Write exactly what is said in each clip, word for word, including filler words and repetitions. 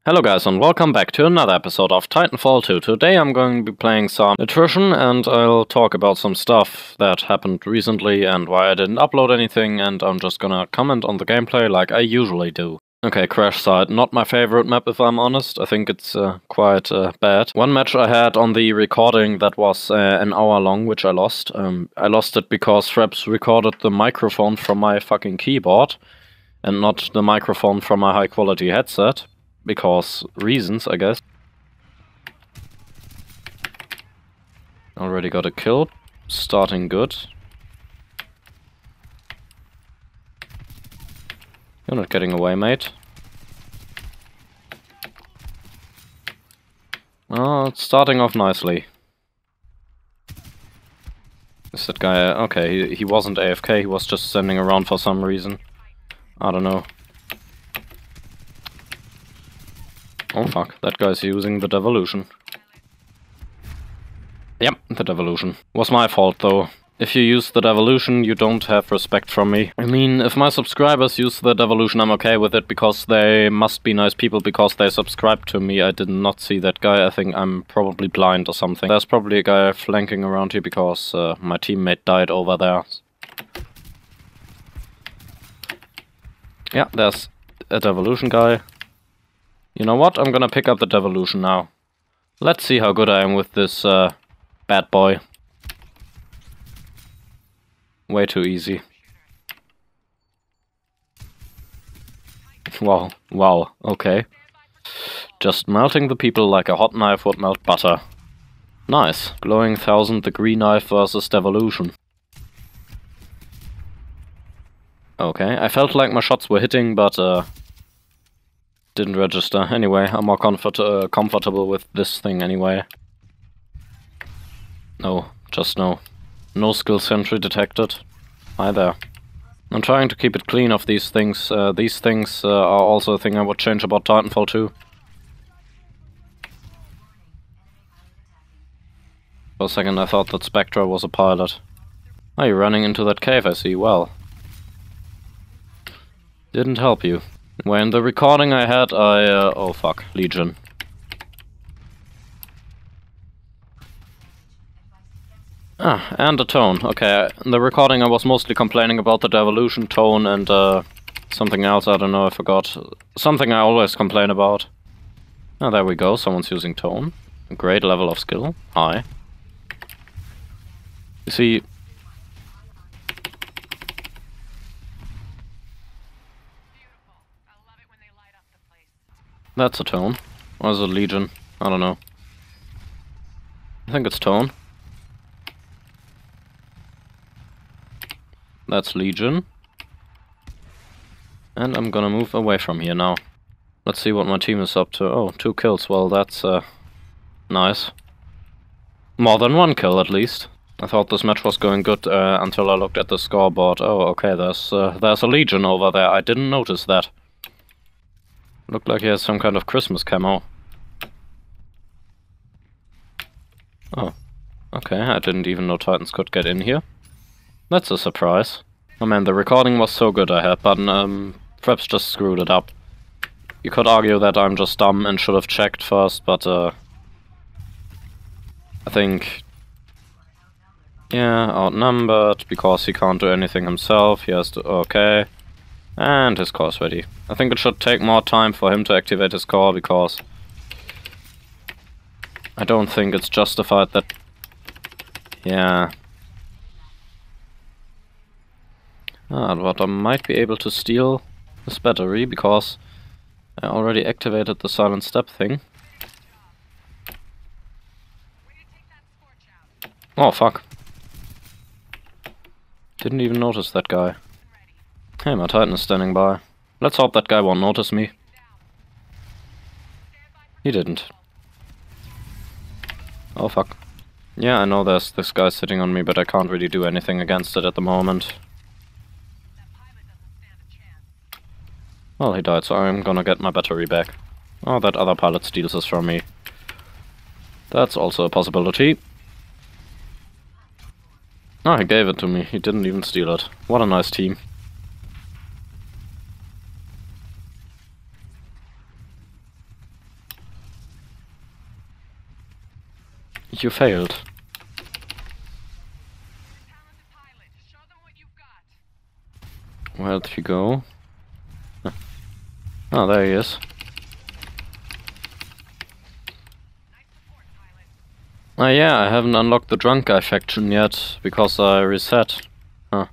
Hello guys and welcome back to another episode of Titanfall two. Today I'm going to be playing some Attrition and I'll talk about some stuff that happened recently and why I didn't upload anything, and I'm just gonna comment on the gameplay like I usually do. Okay, Crash Site. Not my favorite map if I'm honest. I think it's uh, quite uh, bad. One match I had on the recording that was uh, an hour long, which I lost. Um, I lost it because Fraps recorded the microphone from my fucking keyboard and not the microphone from my high quality headset. Because reasons, I guess. Already got a kill. Starting good. You're not getting away, mate. Oh, it's starting off nicely. Is that guy... Okay, he, he wasn't A F K, he was just standing around for some reason. I don't know. Oh fuck, that guy's using the devolution. Yep, the devolution. Was my fault though. If you use the devolution, you don't have respect from me. I mean, if my subscribers use the devolution, I'm okay with it because they must be nice people because they subscribe to me. I did not see that guy. I think I'm probably blind or something. There's probably a guy flanking around here because uh, my teammate died over there. Yeah, there's a devolution guy. You know what? I'm gonna pick up the devolution now. Let's see how good I am with this uh, bad boy. Way too easy. Wow, wow, okay. Just melting the people like a hot knife would melt butter. Nice. Glowing thousand degree knife versus devolution. Okay, I felt like my shots were hitting, but uh... didn't register. Anyway, I'm more comfort uh, comfortable with this thing anyway. No, just no. No skill sentry detected. Hi there. I'm trying to keep it clean of these things. Uh, these things uh, are also a thing I would change about Titanfall two. For a second I thought that Spectra was a pilot. Are you running into that cave, I see? Well. Didn't help you. When the recording I had, I... Uh, oh fuck, Legion. Ah, and the tone. Okay, in the recording I was mostly complaining about the devolution tone and uh, something else, I don't know, I forgot. Something I always complain about. Ah, there we go, someone's using tone. A great level of skill. High. You see... That's a tone. Or is it Legion? I don't know. I think it's tone. That's Legion. And I'm gonna move away from here now. Let's see what my team is up to. Oh, two kills. Well, that's uh, nice. More than one kill, at least. I thought this match was going good uh, until I looked at the scoreboard. Oh, okay, there's, uh, there's a Legion over there. I didn't notice that. Looked like he has some kind of Christmas camo. Oh. Okay, I didn't even know Titans could get in here. That's a surprise. Oh man, the recording was so good I had, but um, Fraps just screwed it up. You could argue that I'm just dumb and should have checked first, but uh... I think... Yeah, outnumbered, because he can't do anything himself, he has to... Okay. And his core's ready. I think it should take more time for him to activate his core, because I don't think it's justified that... Yeah. Ah, but I might be able to steal this battery, because I already activated the silent step thing. Oh, fuck. Didn't even notice that guy. Hey, my Titan is standing by. Let's hope that guy won't notice me. He didn't. Oh fuck. Yeah, I know there's this guy sitting on me, but I can't really do anything against it at the moment. Well, he died, so I'm gonna get my battery back. Oh, that other pilot steals this from me. That's also a possibility. Oh, he gave it to me. He didn't even steal it. What a nice team. You failed. Where did you go? Oh, there he is. Ah, yeah, I haven't unlocked the drunk guy faction yet, because I reset. Huh.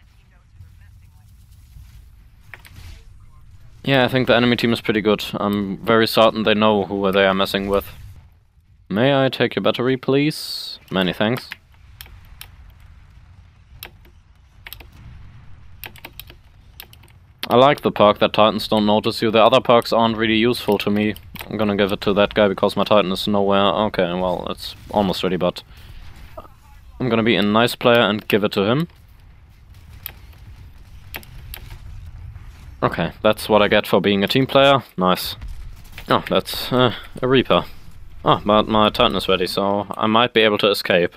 Yeah, I think the enemy team is pretty good. I'm very certain they know who they are messing with. May I take your battery, please? Many thanks. I like the perk that Titans don't notice you. The other perks aren't really useful to me. I'm gonna give it to that guy because my Titan is nowhere. Okay, well, it's almost ready, but I'm gonna be a nice player and give it to him. Okay, that's what I get for being a team player. Nice. Oh, that's uh, a Reaper. Oh, but my Titan is ready, so I might be able to escape.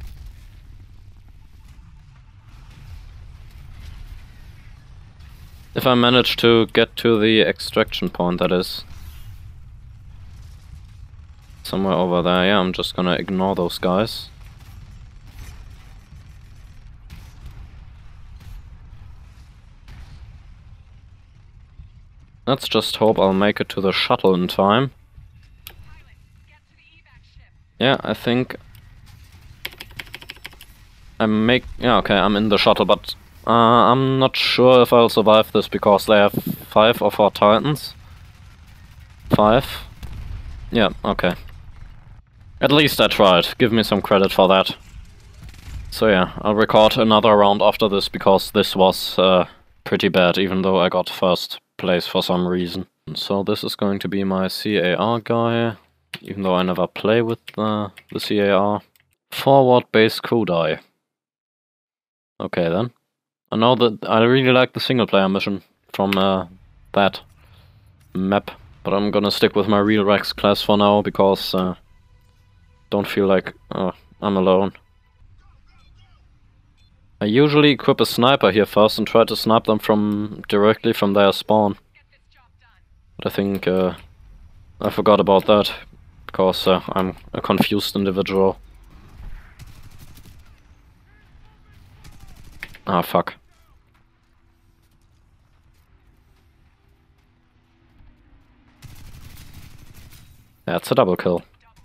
If I manage to get to the extraction point, that is. Somewhere over there, yeah, I'm just gonna ignore those guys. Let's just hope I'll make it to the shuttle in time. Yeah, I think I make... yeah, okay, I'm in the shuttle, but uh, I'm not sure if I'll survive this because they have five of our Titans. Five? Yeah, okay. At least I tried. Give me some credit for that. So yeah, I'll record another round after this because this was uh, pretty bad, even though I got first place for some reason. So this is going to be my C A R guy, even though I never play with uh, the C A R. Forward base Kodai. Okay then. I know that I really like the single player mission from uh, that map, but I'm gonna stick with my real Rex class for now because uh, don't feel like uh, I'm alone. I usually equip a sniper here first and try to snipe them from directly from their spawn. But I think uh, I forgot about that because uh, I'm a confused individual. Ah, fuck. That's a double kill.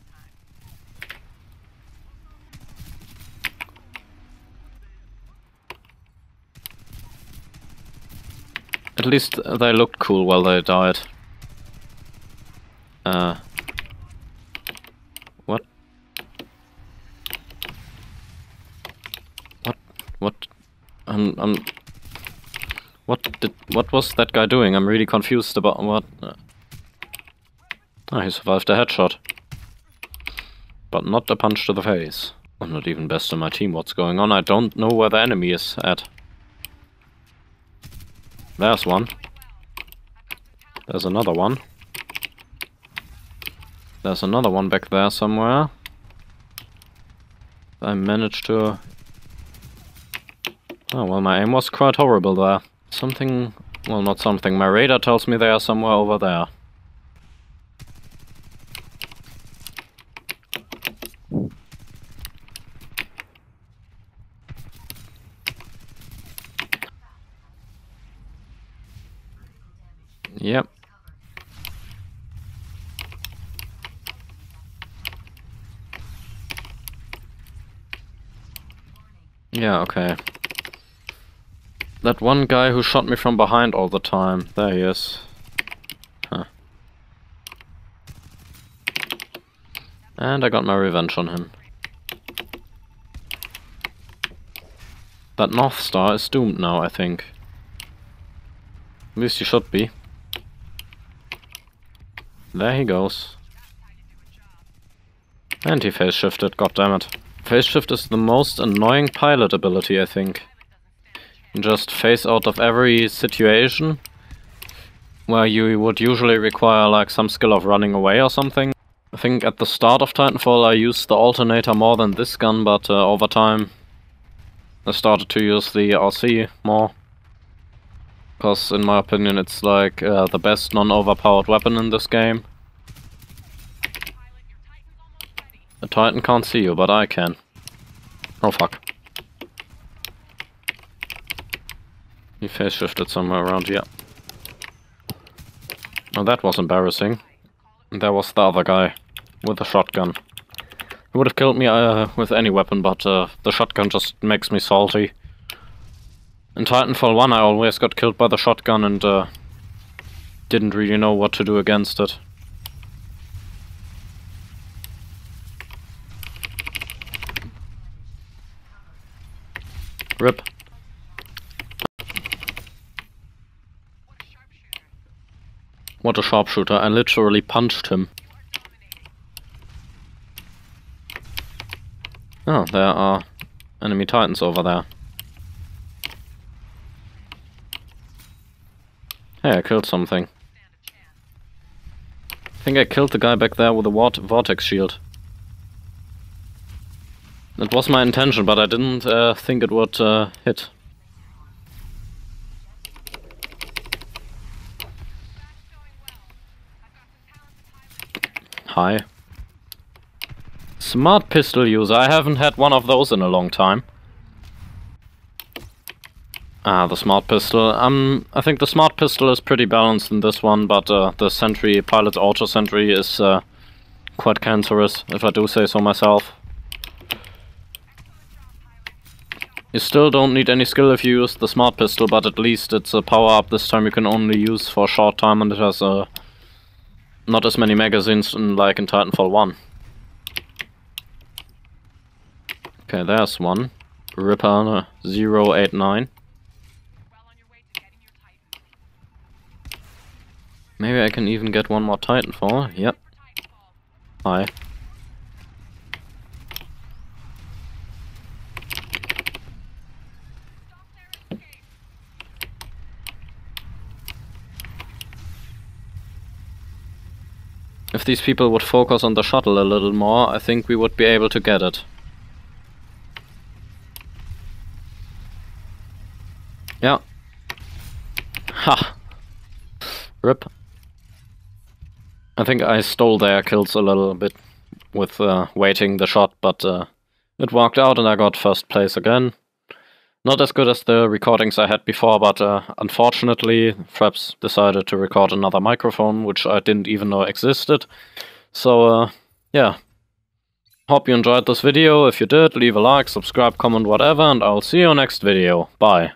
At least they looked cool while they died. Uh... What? What? What? I'm... I'm... What did... What was that guy doing? I'm really confused about what... Ah, he survived a headshot. But not a punch to the face. I'm not even best in my team. What's going on? I don't know where the enemy is at. There's one. There's another one. There's another one back there somewhere. I managed to... Oh, well, my aim was quite horrible there. Something... Well, not something. My radar tells me they are somewhere over there. Yep. Yeah, okay. That one guy who shot me from behind all the time. There he is. Huh. And I got my revenge on him. That North Star is doomed now, I think. At least he should be. There he goes. And he phase shifted, goddammit. Phase shift is the most annoying pilot ability, I think. You just phase out of every situation where you would usually require like some skill of running away or something. I think at the start of Titanfall I used the alternator more than this gun, but uh, over time I started to use the R C more. Because in my opinion it's like uh, the best non-overpowered weapon in this game. The Titan can't see you, but I can. Oh fuck. He phase shifted somewhere around here. Oh, that was embarrassing. There was the other guy with the shotgun. He would have killed me uh, with any weapon, but uh, the shotgun just makes me salty. In Titanfall one I always got killed by the shotgun and uh, didn't really know what to do against it. Rip. What a sharpshooter, I literally punched him. Oh, there are enemy titans over there. Hey, I killed something. I think I killed the guy back there with the vort vortex shield. It was my intention, but I didn't uh, think it would uh, hit. Hi. Smart pistol user. I haven't had one of those in a long time. Ah, the smart pistol. Um, I think the smart pistol is pretty balanced in this one, but uh, the sentry, pilot's auto sentry, is uh, quite cancerous, if I do say so myself. You still don't need any skill if you use the smart pistol, but at least it's a power-up this time you can only use for a short time, and it has uh, not as many magazines in, like in Titanfall one. Okay, there's one. Ripper zero eight nine. Maybe I can even get one more Titanfall. Yep. Hi. If these people would focus on the shuttle a little more, I think we would be able to get it. Yeah. Ha! Rip. I think I stole their kills a little bit with uh, waiting the shot, but uh, it worked out and I got first place again. Not as good as the recordings I had before, but uh, unfortunately Fraps decided to record another microphone, which I didn't even know existed. So, uh, yeah. Hope you enjoyed this video. If you did, leave a like, subscribe, comment, whatever, and I'll see you next video. Bye.